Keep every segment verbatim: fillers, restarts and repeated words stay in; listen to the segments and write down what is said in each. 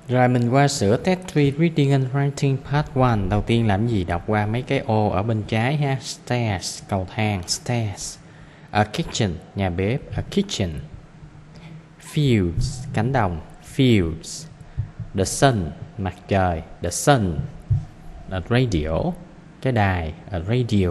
Rồi mình qua sửa test ba Reading and Writing Part một. Đầu tiên làm gì? Đọc qua mấy cái ô ở bên trái ha. Stairs, cầu thang, stairs. A kitchen, nhà bếp, a kitchen. Fields, cánh đồng, fields. The sun, mặt trời, the sun. A radio, cái đài, a radio.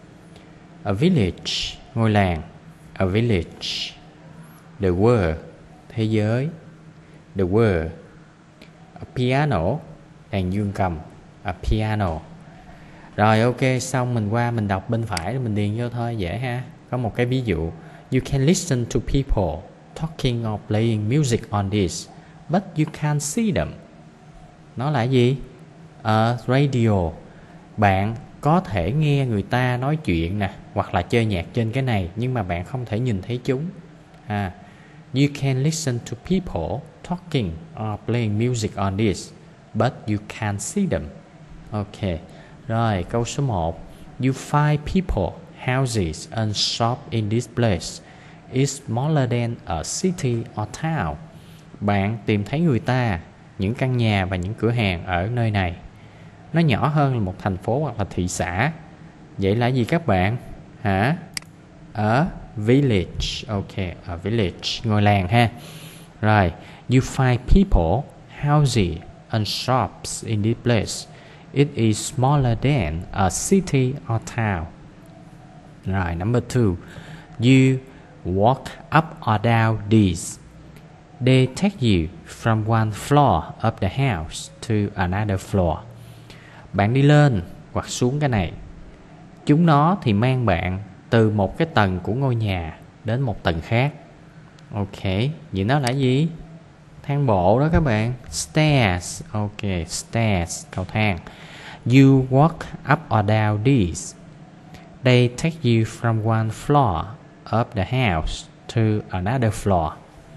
A village, ngôi làng, a village. The world, thế giới, the world. A piano, đàn dương cầm, a piano. Rồi ok, xong mình qua mình đọc bên phải mình điền vô thôi, dễ ha. Có một cái ví dụ. You can listen to people talking or playing music on this, but you can't see them. Nó là gì? A radio. Bạn có thể nghe người ta nói chuyện nè, hoặc là chơi nhạc trên cái này, nhưng mà bạn không thể nhìn thấy chúng. À, you can listen to people talking or playing music on this, but you can't see them. Ok. Rồi, câu số một. You find people, houses and shops in this place. It's smaller than a city or town. Bạn tìm thấy người ta, những căn nhà và những cửa hàng ở nơi này. Nó nhỏ hơn là một thành phố hoặc là thị xã. Vậy là gì các bạn? Hả? A village. Ok, a village, ngôi làng ha. Rồi, you find people, houses and shops in this place. It is smaller than a city or town. Rồi, number two. You walk up or down these. They take you from one floor of the house to another floor. Bạn đi lên hoặc xuống cái này. Chúng nó thì mang bạn từ một cái tầng của ngôi nhà đến một tầng khác. Ok, vậy nó là gì? Thang bộ đó các bạn. Stairs. Ok, stairs, cầu thang. You walk up or down these. They take you from one floor of the house to another floor.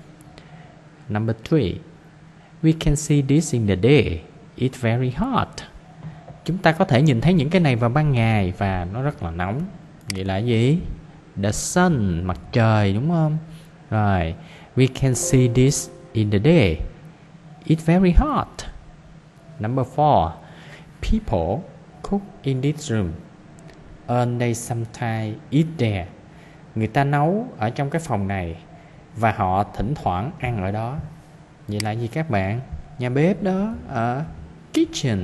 Number three. We can see this in the day. It's very hot. Chúng ta có thể nhìn thấy những cái này vào ban ngày và nó rất là nóng. Vậy là gì? The sun, mặt trời, đúng không? Rồi, we can see this in the day. It's very hot. Number four. People cook in this room and they sometimes eat there. Người ta nấu ở trong cái phòng này và họ thỉnh thoảng ăn ở đó. Vậy là gì các bạn? Nhà bếp đó, ở kitchen.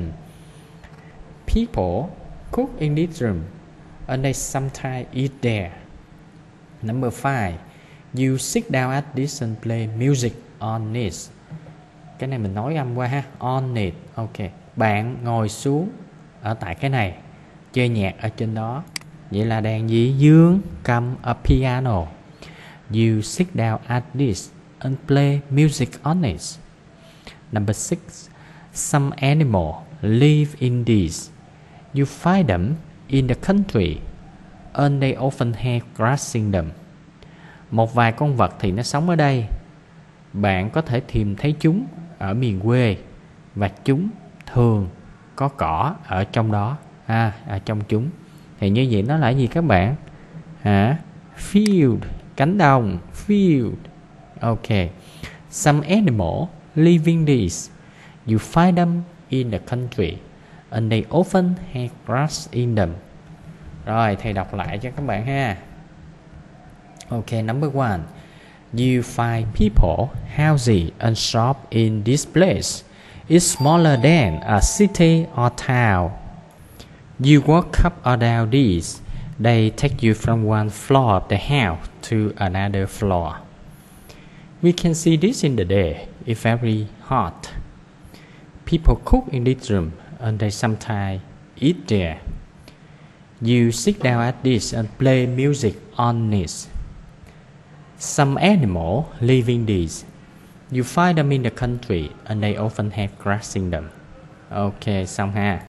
People cook in this room and they sometimes eat there. Number five. You sit down at this and play music on it. Cái này mình nói âm qua ha. On it. Ok. Bạn ngồi xuống ở tại cái này, chơi nhạc ở trên đó. Vậy là đàn gì? Dương cầm, a piano. You sit down at this and play music on it. Number six. Some animal live in these. You find them in the country and they often have grass in them. Một vài con vật thì nó sống ở đây. Bạn có thể tìm thấy chúng ở miền quê và chúng thường có cỏ ở trong đó. À, ở trong chúng. Thì như vậy nó là gì các bạn? Hả? Field, cánh đồng, field. Ok. Some animal live in these. You find them in the country and they often have grass in them. Rồi, thầy đọc lại cho các bạn ha. Ok, number one. You find people, houses and shops in this place. It's smaller than a city or town. You walk up or down these. They take you from one floor of the house to another floor. We can see this in the day. It's very hot. People cook in this room and they sometimes eat there. You sit down at this and play music on it. Some animals live in these. You find them in the country and they often have grass in them. Ok, xong ha.